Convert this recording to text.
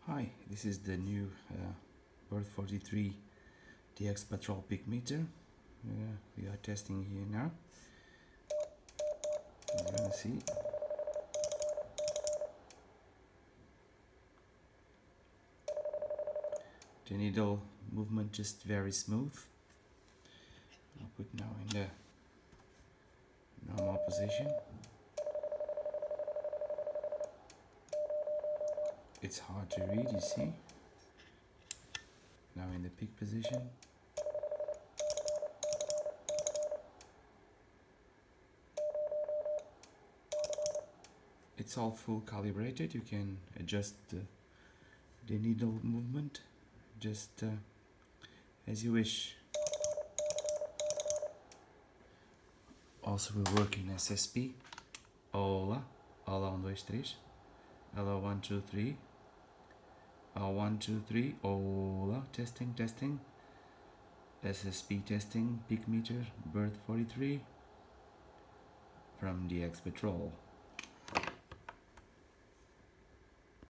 Hi, this is the new Bird 43 DX Patrol peak meter. We are testing here now. You're gonna see. The needle movement just very smooth. I'll put now in the normal position. It's hard to read, you see. Now in the peak position. It's all full calibrated. You can adjust the needle movement just as you wish. Also we work in SSP. Olá, olá 1, 2, 3. Hello 1, 2, 3. 1, 2, 3. Olá, testing, testing. SSP testing, peak meter, Bird 43 from DX Patrol.